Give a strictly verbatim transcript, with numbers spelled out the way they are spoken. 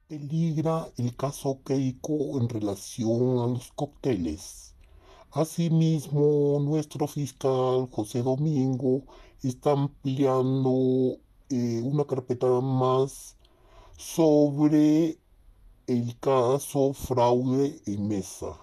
Peligra el caso Keiko en relación a los cócteles. Asimismo, nuestro fiscal José Domingo está ampliando eh, una carpeta más sobre el caso fraude en mesa.